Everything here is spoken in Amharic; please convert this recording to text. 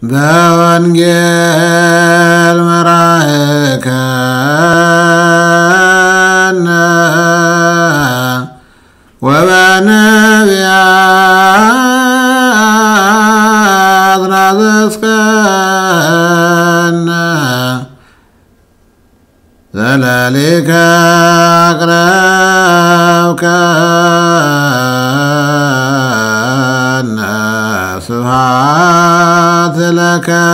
በወንጌል መራእከነ ወበነቢያት ናዘዝከነ ዘለሊከ አቅረብከነ ስብሐት ለከ